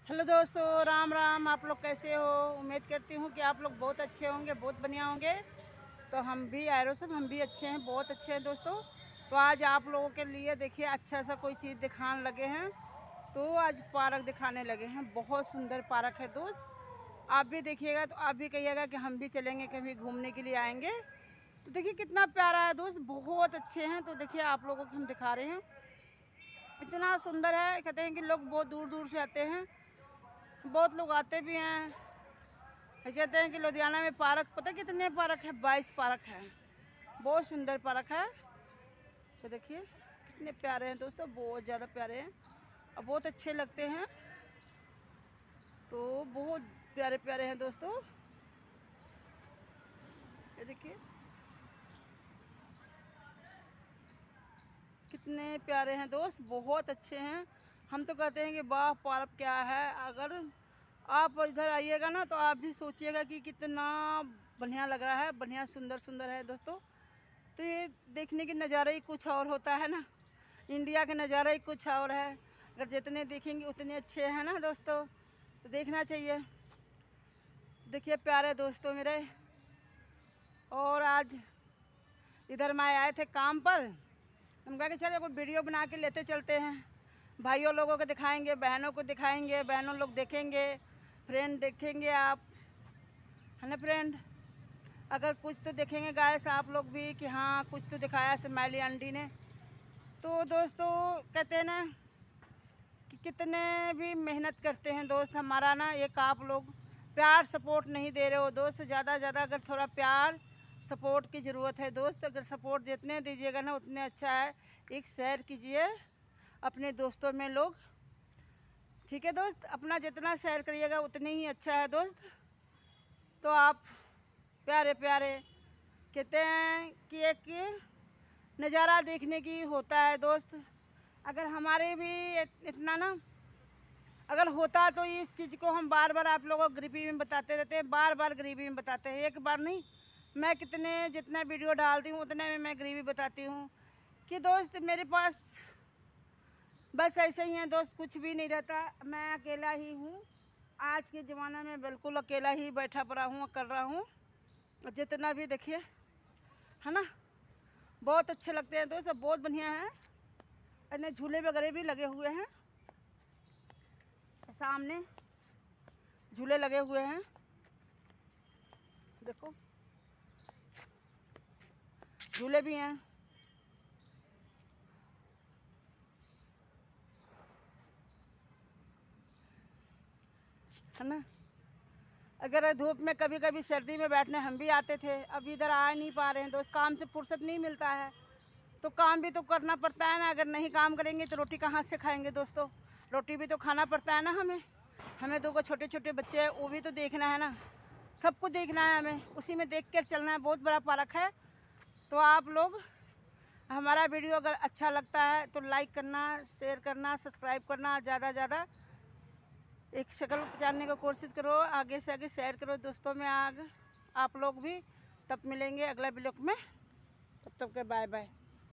Hello दोस्तों, राम राम। आप लोग कैसे हो? उम्मीद करती हूँ कि आप लोग बहुत अच्छे होंगे, बहुत बढ़िया होंगे। तो हम भी आयरो सब हम भी अच्छे हैं, बहुत अच्छे हैं दोस्तों। तो आज आप लोगों के लिए देखिए अच्छा सा कोई चीज़ दिखाने लगे हैं। तो आज पार्क दिखाने लगे हैं, बहुत सुंदर पार्क है दोस्त। आप भी देखिएगा तो आप भी कहिएगा कि हम भी चलेंगे, कभी घूमने के लिए आएंगे। तो देखिए कितना प्यारा है दोस्त, बहुत अच्छे हैं। तो देखिए आप लोगों को हम दिखा रहे हैं, इतना सुंदर है। कहते हैं कि लोग बहुत दूर दूर से आते हैं, बहुत लोग आते भी हैं। कहते हैं कि लुधियाना में पार्क पता कितने पार्क है, 22 पार्क है। बहुत सुंदर पार्क है। तो देखिए कितने प्यारे हैं दोस्तों, बहुत ज़्यादा प्यारे हैं और बहुत अच्छे लगते हैं। तो बहुत प्यारे प्यारे हैं दोस्तों। ये देखिए कितने प्यारे हैं दोस्त, बहुत अच्छे हैं। हम तो कहते हैं कि वाह पार्क क्या है। अगर आप इधर आइएगा ना तो आप भी सोचिएगा कि कितना बढ़िया लग रहा है, बढ़िया सुंदर सुंदर है दोस्तों। तो ये देखने के नज़ारा ही कुछ और होता है ना, इंडिया का नज़ारा ही कुछ और है। अगर जितने देखेंगे उतने अच्छे हैं ना दोस्तों, तो देखना चाहिए। तो देखिए प्यारे दोस्तों मेरे, और आज इधर मैं आए थे काम पर। हम कहा कि चलो कोई वीडियो बना के लेते चलते हैं, भाइयों लोगों को दिखाएंगे, बहनों को दिखाएंगे, बहनों लोग देखेंगे, फ्रेंड देखेंगे आप, है ना फ्रेंड। अगर कुछ तो देखेंगे गाइस आप लोग भी कि हाँ कुछ तो दिखाया स्माइली आंटी ने। तो दोस्तों कहते हैं ना कि कितने भी मेहनत करते हैं दोस्त, हमारा ना एक आप लोग प्यार सपोर्ट नहीं दे रहे हो दोस्त। ज़्यादा से ज़्यादा अगर थोड़ा प्यार सपोर्ट की ज़रूरत है दोस्त। अगर सपोर्ट जितने दीजिएगा ना उतने अच्छा है। एक शेयर कीजिए अपने दोस्तों में लोग, ठीक है दोस्त। अपना जितना शेयर करिएगा उतनी ही अच्छा है दोस्त। तो आप प्यारे प्यारे कहते हैं कि एक नज़ारा देखने की होता है दोस्त। अगर हमारे भी इतना ना अगर होता तो इस चीज़ को हम बार बार आप लोगों को गरीबी में बताते रहते हैं, बार बार गरीबी में बताते हैं। एक बार नहीं, मैं जितना वीडियो डालती हूँ उतने में मैं गरीबी बताती हूँ कि दोस्त मेरे पास बस ऐसे ही है दोस्त, कुछ भी नहीं रहता। मैं अकेला ही हूँ आज के ज़माने में, बिल्कुल अकेला ही बैठा पड़ा हूँ, कर रहा हूँ। जितना भी देखिए है ना, बहुत अच्छे लगते हैं दोस्त, बहुत बढ़िया है। इतने झूले वगैरह भी लगे हुए हैं, सामने झूले लगे हुए हैं, देखो झूले भी हैं, है ना। अगर धूप में कभी कभी सर्दी में बैठने हम भी आते थे, अब इधर आ नहीं पा रहे हैं दोस्त, काम से फुर्सत नहीं मिलता है। तो काम भी तो करना पड़ता है ना, अगर नहीं काम करेंगे तो रोटी कहाँ से खाएंगे दोस्तों। रोटी भी तो खाना पड़ता है ना हमें। हमें दो छोटे छोटे बच्चे हैं, वो भी तो देखना है ना, सबको देखना है हमें, उसी में देख कर चलना है। बहुत बड़ा पार्क है। तो आप लोग हमारा वीडियो अगर अच्छा लगता है तो लाइक करना, शेयर करना, सब्सक्राइब करना, ज़्यादा ज़्यादा एक शक्ल जानने की कोशिश करो, आगे से आगे शेयर करो दोस्तों में आगे आप लोग भी। तब मिलेंगे अगला ब्लॉग में, तब तक के बाय बाय।